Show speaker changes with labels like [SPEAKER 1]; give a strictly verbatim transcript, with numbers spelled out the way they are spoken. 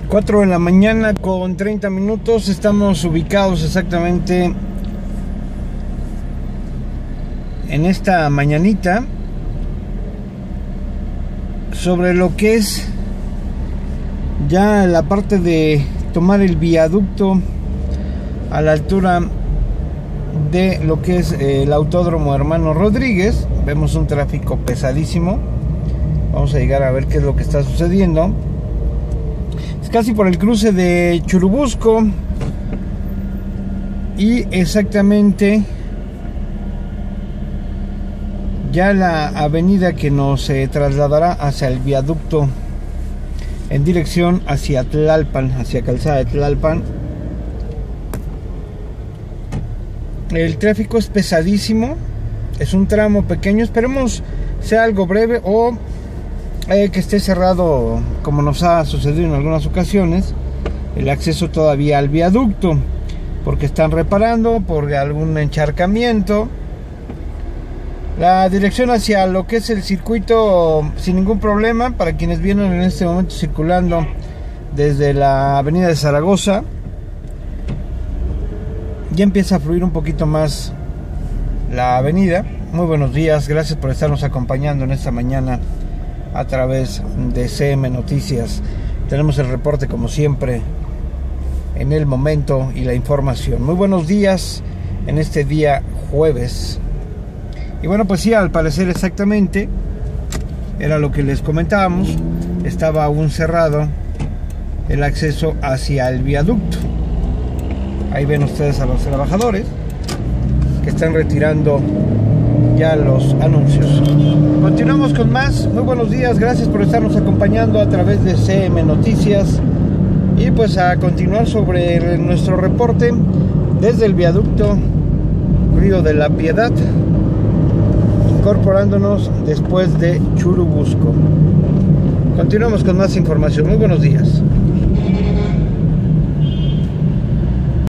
[SPEAKER 1] cuatro de la mañana con treinta minutos. Estamos ubicados exactamente en esta mañanita sobre lo que es ya la parte de tomar el viaducto a la altura de lo que es el Autódromo Hermano Rodríguez. Vemos un tráfico pesadísimo. Vamos a llegar a ver qué es lo que está sucediendo. Es casi por el cruce de Churubusco y exactamente ya la avenida que nos eh, trasladará hacia el viaducto en dirección hacia Tlalpan, hacia Calzada de Tlalpan. El tráfico es pesadísimo, es un tramo pequeño, esperemos sea algo breve o eh, que esté cerrado, como nos ha sucedido en algunas ocasiones, el acceso todavía al viaducto, porque están reparando por algún encharcamiento. La dirección hacia lo que es el circuito sin ningún problema para quienes vienen en este momento circulando desde la avenida de Zaragoza. Ya empieza a fluir un poquito más la avenida. Muy buenos días, gracias por estarnos acompañando en esta mañana a través de C M Noticias. Tenemos el reporte como siempre en el momento y la información. Muy buenos días en este día jueves. Y bueno, pues sí, al parecer exactamente era lo que les comentábamos. Estaba aún cerrado el acceso hacia el viaducto. Ahí ven ustedes a los trabajadores que están retirando ya los anuncios. Continuamos con más. Muy buenos días, gracias por estarnos acompañando a través de C M Noticias. Y pues a continuar sobre nuestro reporte desde el viaducto Río de la Piedad, incorporándonos después de Churubusco. Continuamos con más información. Muy buenos días.